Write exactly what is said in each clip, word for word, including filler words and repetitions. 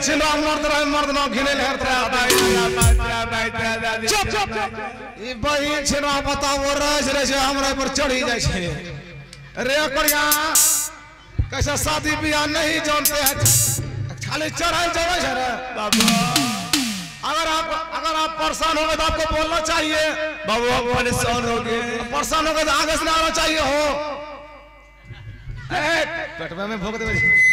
छिलो मर्द रहे मर्द न घिने हेर चुप चुप ई बहिन छिलो बताओ रज रे से हमरा पर चढ़ी जाय छे रे करिया कैसा शादी ब्याह नहीं जानते हैं खाली चढ़ाई जावे छे रे बाबू अगर आप अगर आप परेशान हो गए तो आपको बोलना चाहिए बाबू आप परेशान हो गए परेशान हो गए तो आगे से आना चाहिए हो पेटवा में भोग दे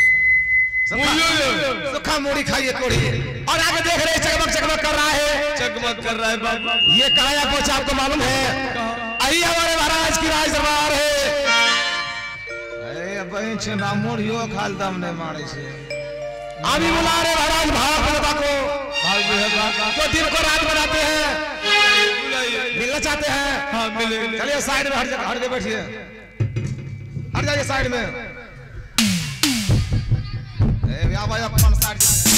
सुखा मूड़ी खाइए कोड़ी और आगे देख रहे चकमक चकमक कर रहा है चकमक कर रहा है बाबू ये काया कुछ आपको मालूम है आई हमारे महाराज की राज दरबार है अरे बहन छे ना मूड़ियो खाल दम ने मारे छे अभी बुला रहे महाराज भाव देवता को तो दिन को रात बनाते हैं मिलना चाहते हैं हाँ मिले चलिए साइड में हट जा हट के बैठिए हट जाइए साइड में ए या भाई अपन साइड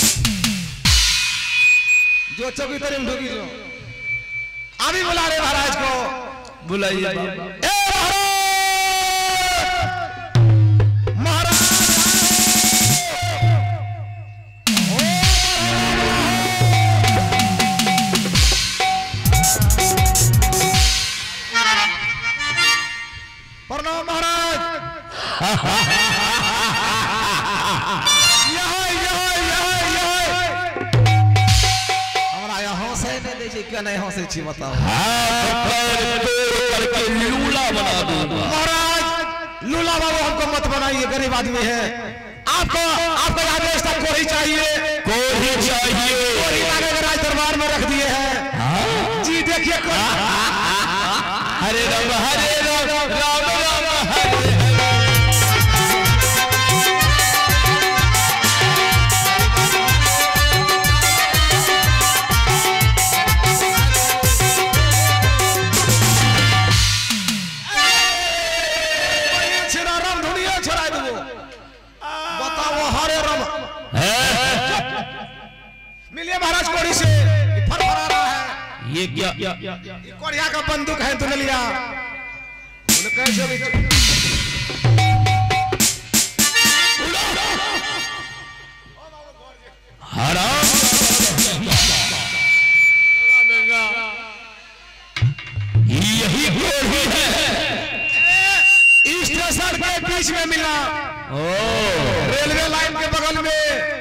जो चौकी तरफ ढुकी जो अभी बुला रहे महाराज को बुलाइए ए महाराज प्रणाम महाराज यहाँ यहाँ यहाँ यहाँ हमारा यहाँ से नहीं दे क्या नहीं यहाँ से छी बताओ लूला बना दूंगा महाराज लूला बाबू हमको मत बनाइए गरीब आदमी है आपको आपको आदेश तक कोई चाहिए कोई चाहिए कोई आगे राज दरबार में रख दिए हैं जी देखिए हरे राम हरे राम राम राम हरे मिलिए महाराज कोड़ी से फरफरा रहा है ये क्या कोड़िया का बंदूक है तूने लिया कैसे भी हराम यही कोड़ी है स्टेशन के बीच में मिला ओ रेलवे लाइन के बगल में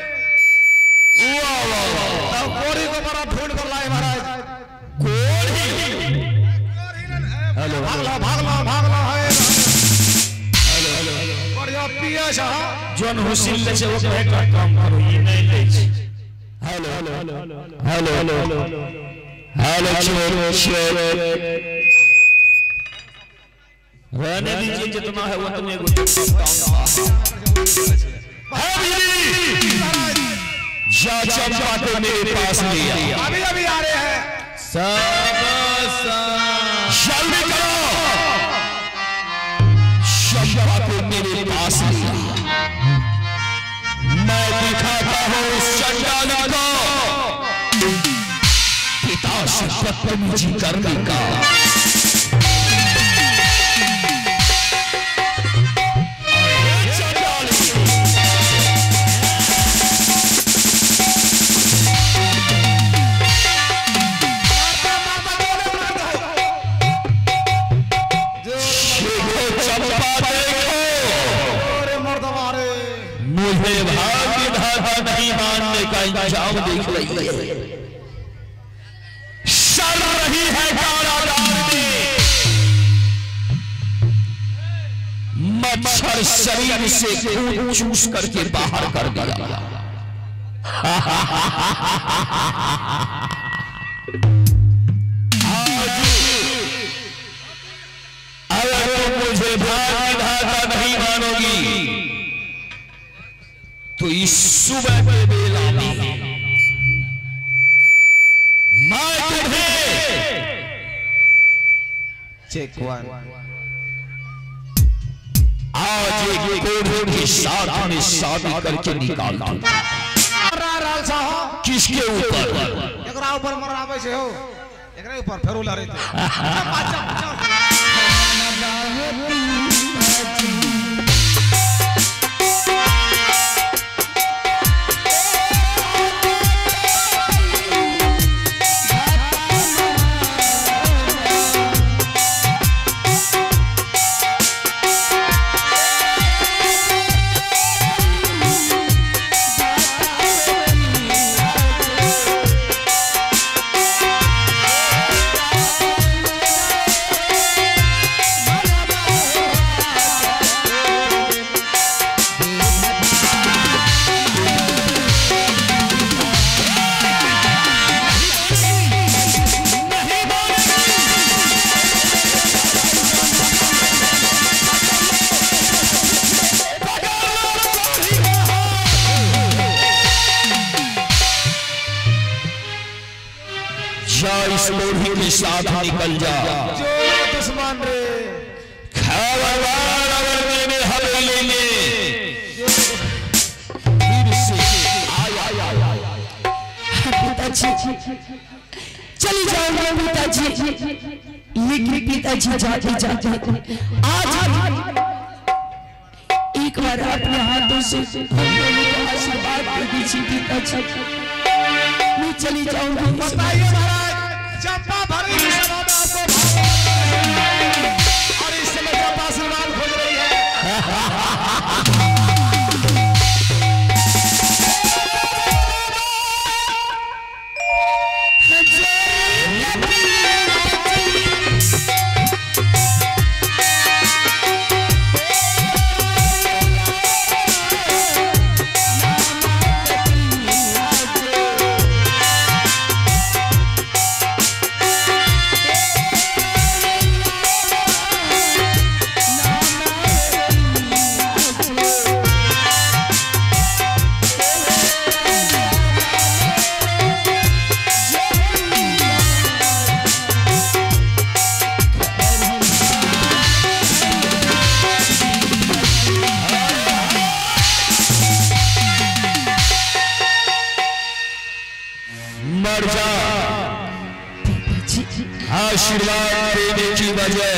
वाह वाह तब कोड़ी को बड़ा ढूंढ कर लाए महाराज कोड़ी हेलो भागला भागला भागला है हेलो हेलो बढ़िया पिया शाह जोन हुसिल ले से वो कहे का काम करो ये नहीं ले hello hello hello hello hello चोर चोर रहने दीजिए जितना है उतने को जा चंपा को मेरे पास लिया अभी अभी आ रहे हैं सब जल्दी करो चंपा को मेरे पास लिया मैं दिखाता हूँ उस चंडाली को पिता से बदतमीजी करने का मुझे भाग्य धारा नहीं मानने का इंतजाम देख रही है चल रही है कारागार में मच्छर शरीर से खून चूस करके बाहर कर दिया अगर तुम मुझे भाग्य धारा नहीं मानोगी तो इस सुबह के बेला में मैं तुम्हें चेक वन आज एक कोढ़े के साथ में शादी करके निकाल दूंगा किसके ऊपर एकरा ऊपर मरावे से हो एकरा ऊपर फेरू ला रहे थे इस लोढ़ी के साथ निकल जा। जो दुश्मन रे खबरदार अगर मेरे हवेली में फिर से आया पिताजी चली जाऊंगा पिताजी, लेकिन पिताजी जाते जाते आज एक बार अपने हाथों से हम दोनों को आशीर्वाद दे दीजिए पिताजी। मैं चली जाऊंगी। बताइए महाराज, चंपा भरी सभा में आपको और इस समय चंपा आशीर्वाद खोज रही है। मर जा। आशीर्वाद देने की वजह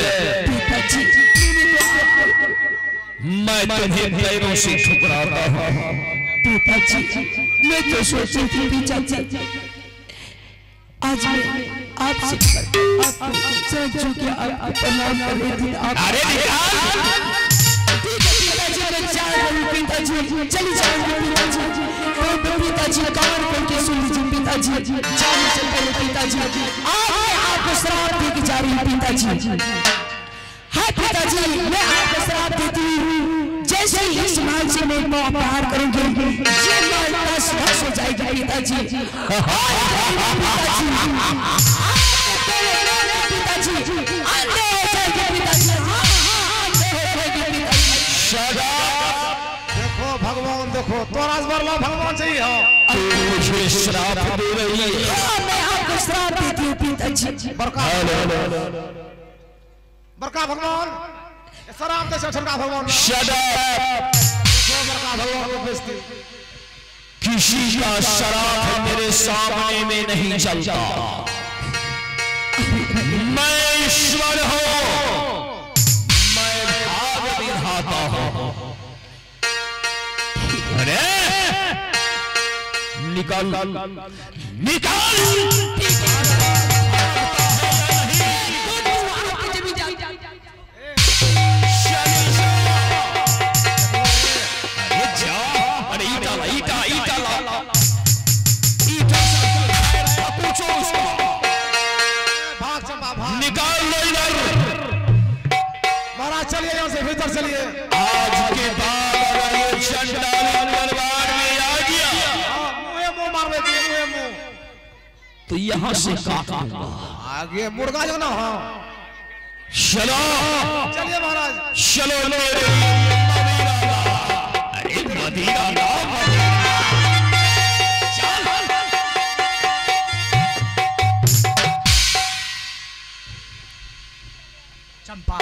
मैं तुम्हें पैरों से ठुकराता हूँ। पिताजी मैं तो सोची थी पिताजी आज मैं आपसे जो कि आपको प्रणाम कर रही थी। अरे पिताजी चली जाऊंगी पिताजी। पिताजी कान खोल के सुन लीजिए पिताजी, जाने से पहले पिताजी आज मैं आपको श्राप दे के जा रही हूँ पिताजी। हाँ पिताजी मैं आपको श्राप देती हूँ, जैसे ही इस माल से मैं पार करूंगी ये माल दस वर्ष हो जाएगी पिताजी। पिताजी अंधे हो जाएगी पिताजी। देखो भगवान, देखो तोरा बरला भगवान चाहिए हो, मुझे श्राप दे रही है। मैं आपको श्राप देती हूँ पिताजी। बरका बरका भगवान सराम दे छठका भगवान। Shut up. बरका भगवान को बेइज्जती। किसी का श्राप मेरे सामने में नहीं चलता। मैं ईश्वर हूँ, मैं भाग विधाता हूँ। अरे निकाल निकाल अरे ईटा ला ईटा ईटा ला ईटा पूछो उसको। भाग चंपा भाग। निकाल लो इधर। महाराज चलिए यहाँ से भीतर चलिए। आज के बाद अगर ये चंडाल दरबार में आ गया मुँह मुँह मार देती है, मुँह मुँह तो यहाँ से काट दूंगा। आगे मुर्गा जो ना हो। चलो चलिए महाराज। चलो मेरे अरे मदीना ना चंपा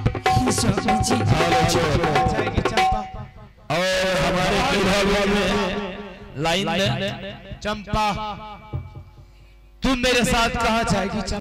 जाएगी चंपा और हमारे किधर में लाइन चंपा तुम मेरे साथ कहाँ जाएगी?